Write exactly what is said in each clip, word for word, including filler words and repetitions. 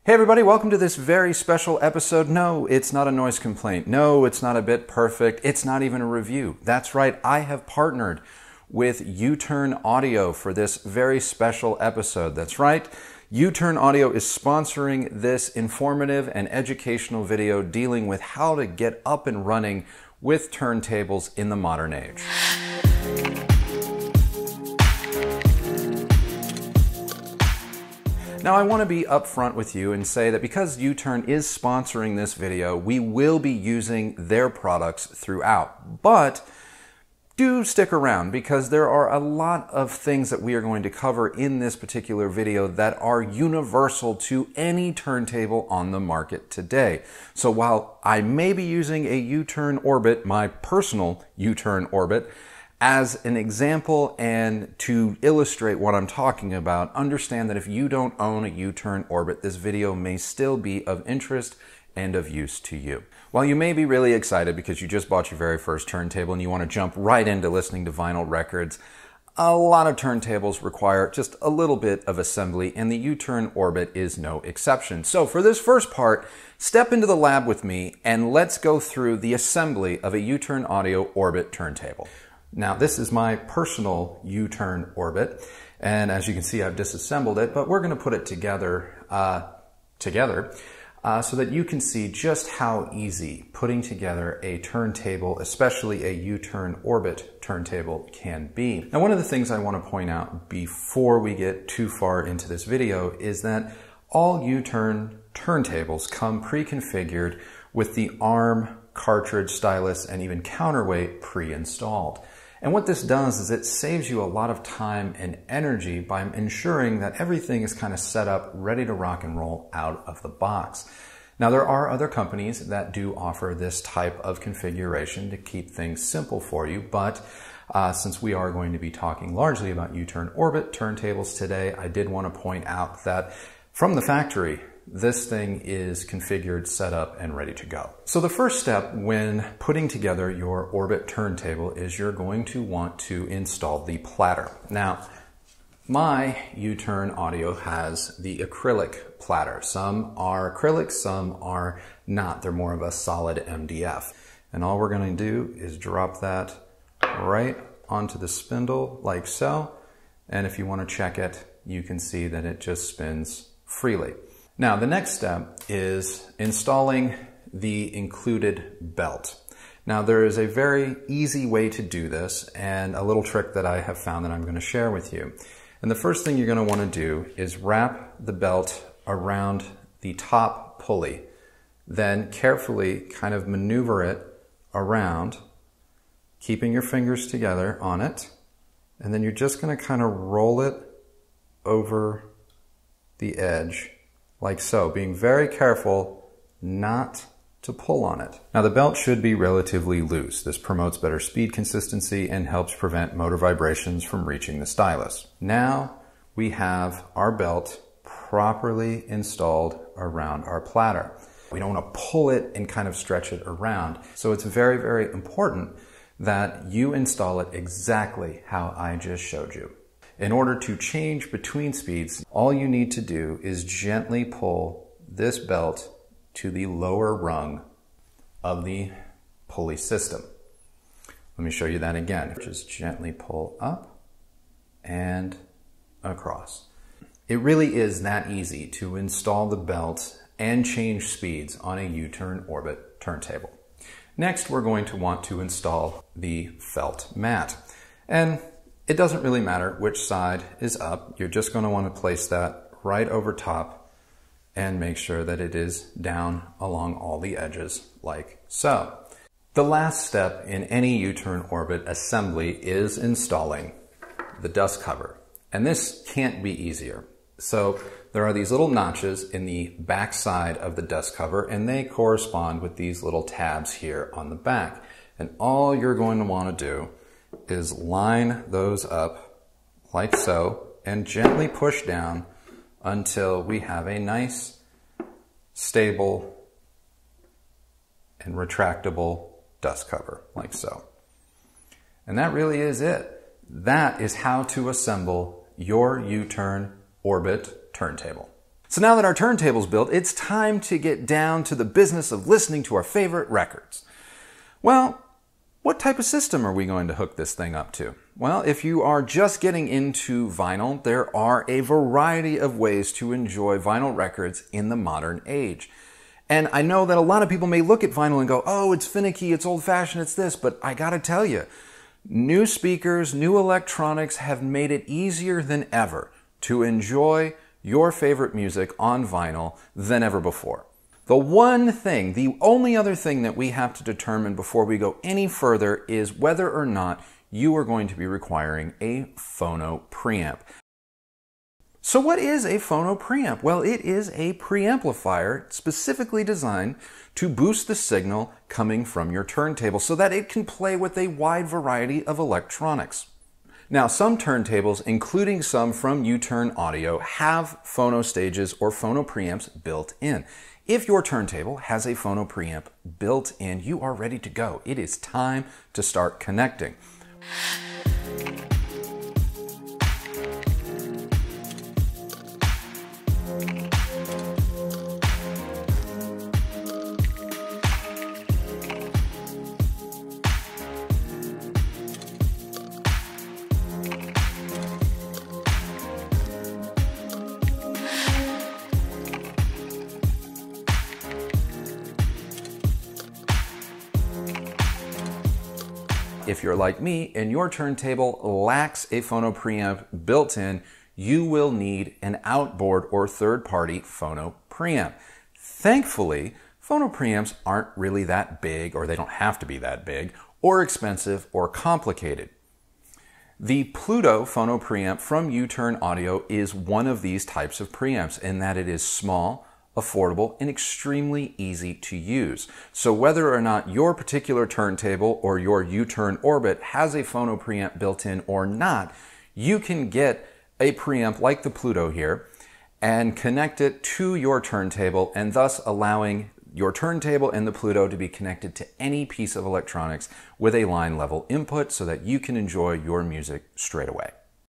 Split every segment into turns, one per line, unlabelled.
Hey everybody, welcome to this very special episode. No, it's not a noise complaint. No, it's not a bit perfect. It's not even a review. That's right, I have partnered with U-Turn Audio for this very special episode. That's right, U-Turn Audio is sponsoring this informative and educational video dealing with how to get up and running with turntables in the modern age. Now, I want to be upfront with you and say that because U-Turn is sponsoring this video, we will be using their products throughout. But do stick around because there are a lot of things that we are going to cover in this particular video that are universal to any turntable on the market today. So while I may be using a U-Turn Orbit, my personal U-Turn Orbit, as an example and to illustrate what I'm talking about, understand that if you don't own a U-Turn Orbit, this video may still be of interest and of use to you. While you may be really excited because you just bought your very first turntable and you want to jump right into listening to vinyl records, a lot of turntables require just a little bit of assembly, and the U-Turn Orbit is no exception. So for this first part, step into the lab with me and let's go through the assembly of a U-Turn Audio Orbit turntable. Now, this is my personal U-Turn Orbit, and as you can see, I've disassembled it, but we're going to put it together uh, together uh, so that you can see just how easy putting together a turntable, especially a U-Turn Orbit turntable, can be. Now, one of the things I want to point out before we get too far into this video is that all U-Turn turntables come pre-configured with the arm, cartridge, stylus, and even counterweight pre-installed. And what this does is it saves you a lot of time and energy by ensuring that everything is kind of set up, ready to rock and roll out of the box. Now, there are other companies that do offer this type of configuration to keep things simple for you, but uh, since we are going to be talking largely about U-Turn Orbit turntables today, I did want to point out that from the factory, this thing is configured, set up, and ready to go. So the first step when putting together your Orbit turntable is you're going to want to install the platter. Now, my U-Turn Audio has the acrylic platter. Some are acrylic, some are not. They're more of a solid M D F. And all we're going to do is drop that right onto the spindle like so. And if you want to check it, you can see that it just spins freely. Now, the next step is installing the included belt. Now, there is a very easy way to do this and a little trick that I have found that I'm going to share with you. And the first thing you're going to want to do is wrap the belt around the top pulley, then carefully kind of maneuver it around, keeping your fingers together on it, and then you're just going to kind of roll it over the edge like so, being very careful not to pull on it. Now, the belt should be relatively loose. This promotes better speed consistency and helps prevent motor vibrations from reaching the stylus. Now we have our belt properly installed around our platter. We don't want to pull it and kind of stretch it around. So it's very, very important that you install it exactly how I just showed you. In order to change between speeds, all you need to do is gently pull this belt to the lower rung of the pulley system. Let me show you that again. Just gently pull up and across. It really is that easy to install the belt and change speeds on a U-Turn Orbit turntable. Next, we're going to want to install the felt mat. And it doesn't really matter which side is up. You're just going to want to place that right over top and make sure that it is down along all the edges like so. The last step in any U-Turn Orbit assembly is installing the dust cover. And this can't be easier. So there are these little notches in the back side of the dust cover, and they correspond with these little tabs here on the back. And all you're going to want to do is line those up like so and gently push down until we have a nice, stable, and retractable dust cover like so. And that really is it. That is how to assemble your U-Turn Orbit turntable. So now that our turntable's built, it's time to get down to the business of listening to our favorite records. Well, what type of system are we going to hook this thing up to? Well, if you are just getting into vinyl, there are a variety of ways to enjoy vinyl records in the modern age. And I know that a lot of people may look at vinyl and go, oh, it's finicky, it's old-fashioned, it's this, but I gotta tell you, new speakers, new electronics have made it easier than ever to enjoy your favorite music on vinyl than ever before. The one thing, the only other thing that we have to determine before we go any further is whether or not you are going to be requiring a phono preamp. So what is a phono preamp? Well, it is a preamplifier specifically designed to boost the signal coming from your turntable so that it can play with a wide variety of electronics. Now, some turntables, including some from U-Turn Audio, have phono stages or phono preamps built in. If your turntable has a phono preamp built in, you are ready to go. It is time to start connecting. If you're like me and your turntable lacks a phono preamp built in, you will need an outboard or third-party phono preamp. Thankfully, phono preamps aren't really that big, or they don't have to be that big, or expensive or complicated. The Pluto phono preamp from U-Turn Audio is one of these types of preamps in that it is small, affordable, and extremely easy to use. So whether or not your particular turntable or your U-Turn Orbit has a phono preamp built in or not, you can get a preamp like the Pluto here and connect it to your turntable, and thus allowing your turntable and the Pluto to be connected to any piece of electronics with a line level input so that you can enjoy your music straight away.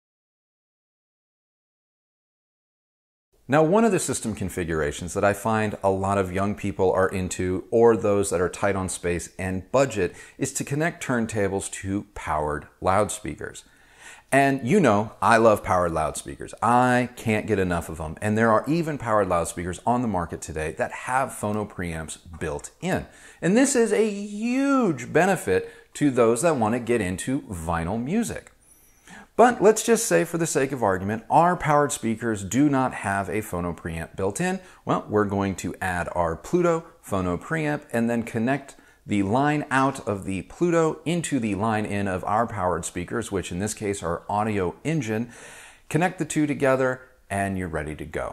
Now, one of the system configurations that I find a lot of young people are into, or those that are tight on space and budget, is to connect turntables to powered loudspeakers. And you know, I love powered loudspeakers. I can't get enough of them. And there are even powered loudspeakers on the market today that have phono preamps built in. And this is a huge benefit to those that want to get into vinyl music. But let's just say, for the sake of argument, our powered speakers do not have a phono preamp built in. Well, we're going to add our Pluto phono preamp and then connect the line out of the Pluto into the line in of our powered speakers, which in this case are Audio Engine. Connect the two together and you're ready to go.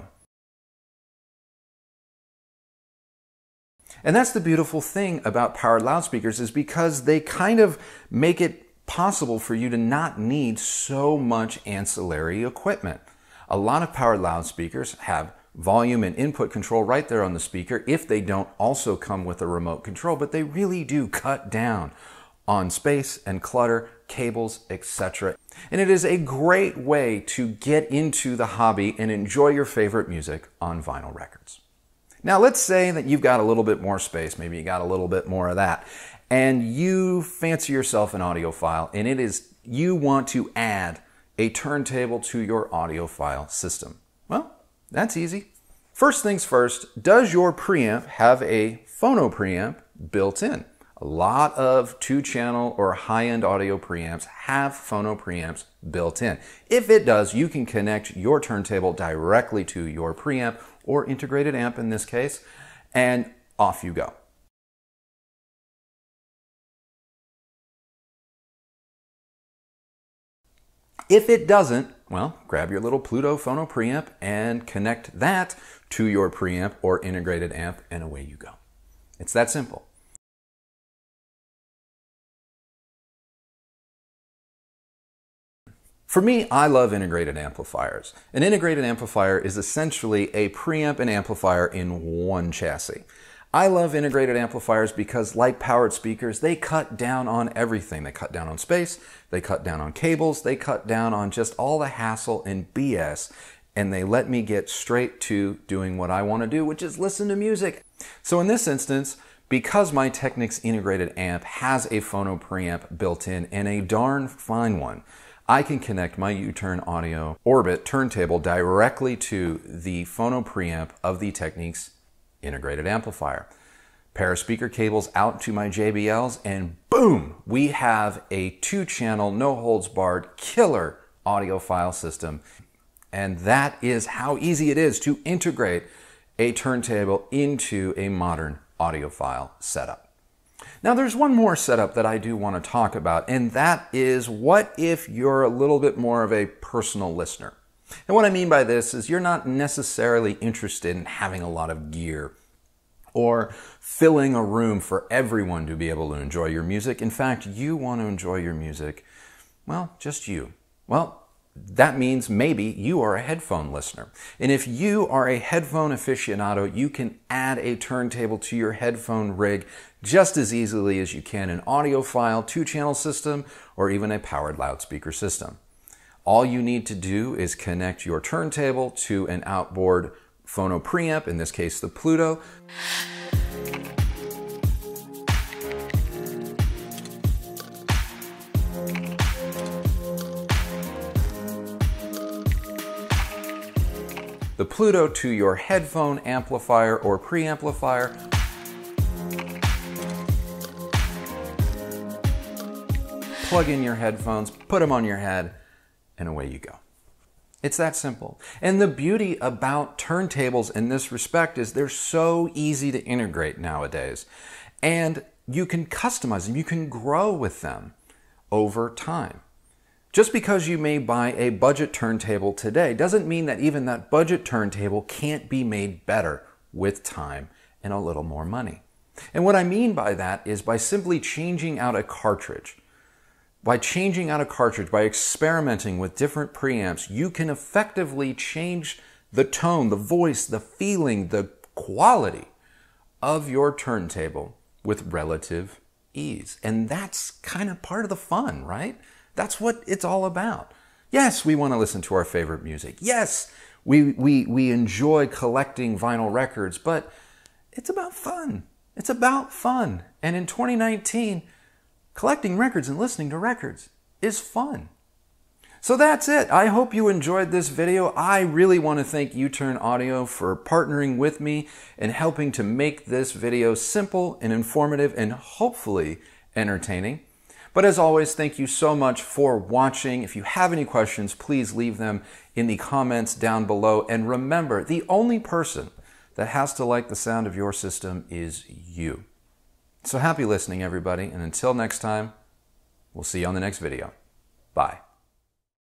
And that's the beautiful thing about powered loudspeakers, is because they kind of make it possible for you to not need so much ancillary equipment. A lot of powered loudspeakers have volume and input control right there on the speaker if they don't also come with a remote control, but they really do cut down on space and clutter, cables, et cetera. And it is a great way to get into the hobby and enjoy your favorite music on vinyl records. Now, let's say that you've got a little bit more space, maybe you got a little bit more of that, and you fancy yourself an audiophile, and it is you want to add a turntable to your audiophile system. Well, that's easy. First things first, does your preamp have a phono preamp built in? A lot of two-channel or high-end audio preamps have phono preamps built in. If it does, you can connect your turntable directly to your preamp, or integrated amp in this case, and off you go. If it doesn't, well, grab your little Pluto phono preamp and connect that to your preamp or integrated amp, and away you go. It's that simple. For me, I love integrated amplifiers. An integrated amplifier is essentially a preamp and amplifier in one chassis. I love integrated amplifiers because, like powered speakers, they cut down on everything. They cut down on space, they cut down on cables, they cut down on just all the hassle and B S, and they let me get straight to doing what I want to do, which is listen to music. So in this instance, because my Technics integrated amp has a phono preamp built in, and a darn fine one, I can connect my U-Turn Audio Orbit turntable directly to the phono preamp of the Technics integrated amplifier. Pair of speaker cables out to my J B Ls, and boom, we have a two-channel, no-holds-barred, killer audiophile system. And that is how easy it is to integrate a turntable into a modern audiophile setup. Now there's one more setup that I do want to talk about, and that is what if you're a little bit more of a personal listener. And what I mean by this is you're not necessarily interested in having a lot of gear or filling a room for everyone to be able to enjoy your music. In fact, you want to enjoy your music, well, just you. Well, that means maybe you are a headphone listener. And if you are a headphone aficionado, you can add a turntable to your headphone rig just as easily as you can an audiophile two-channel system or even a powered loudspeaker system. All you need to do is connect your turntable to an outboard phono preamp, in this case the Pluto. The Pluto to your headphone amplifier or preamplifier. Plug in your headphones, put them on your head, and away you go. It's that simple. And the beauty about turntables in this respect is they're so easy to integrate nowadays. And you can customize them, you can grow with them over time. Just because you may buy a budget turntable today doesn't mean that even that budget turntable can't be made better with time and a little more money. And what I mean by that is by simply changing out a cartridge. By changing out a cartridge, by experimenting with different preamps, you can effectively change the tone, the voice, the feeling, the quality of your turntable with relative ease. And that's kind of part of the fun, right? That's what it's all about. Yes, we want to listen to our favorite music. Yes, we, we, we enjoy collecting vinyl records, but it's about fun. It's about fun. And in twenty nineteen, collecting records and listening to records is fun. So that's it. I hope you enjoyed this video. I really want to thank U-Turn Audio for partnering with me and helping to make this video simple and informative and hopefully entertaining. But as always, thank you so much for watching. If you have any questions, please leave them in the comments down below. And remember, the only person that has to like the sound of your system is you. So happy listening, everybody. And until next time, we'll see you on the next video. Bye.